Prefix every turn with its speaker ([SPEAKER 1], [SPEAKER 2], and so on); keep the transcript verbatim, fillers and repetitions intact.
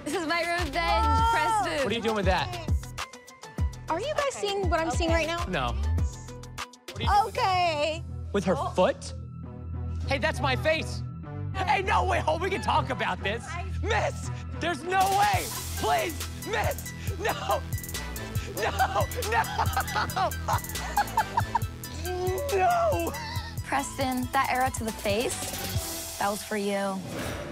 [SPEAKER 1] This is my revenge, oh. Preston.
[SPEAKER 2] What are you doing with that?
[SPEAKER 3] Are you guys okay. seeing what I'm okay. seeing right now?
[SPEAKER 2] No.
[SPEAKER 3] Okay.
[SPEAKER 2] With her
[SPEAKER 3] oh.
[SPEAKER 2] foot? Hey, that's my face. Hey, no way. Oh, we can talk about this. Miss, there's no way. Please, miss. No. No, no. No.
[SPEAKER 1] Preston, that arrow to the face, that was for you.